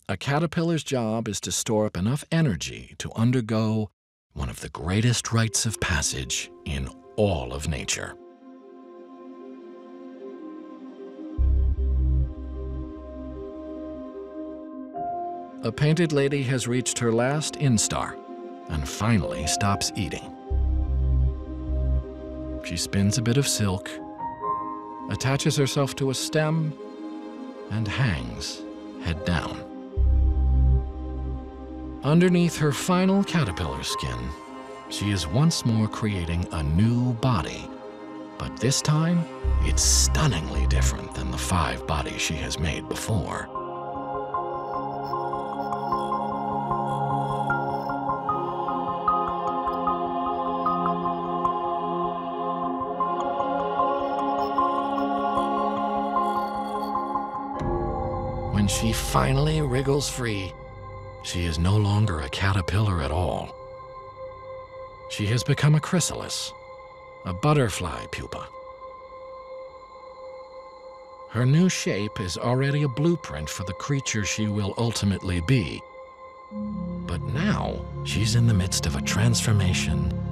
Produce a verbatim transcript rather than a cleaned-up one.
A caterpillar's job is to store up enough energy to undergo one of the greatest rites of passage in all of nature. A painted lady has reached her last instar and finally stops eating. She spins a bit of silk, attaches herself to a stem, and hangs head down. Underneath her final caterpillar skin, she is once more creating a new body, but this time it's stunningly different than the five bodies she has made before. When she finally wriggles free, she is no longer a caterpillar at all. She has become a chrysalis, a butterfly pupa. Her new shape is already a blueprint for the creature she will ultimately be. But now, she's in the midst of a transformation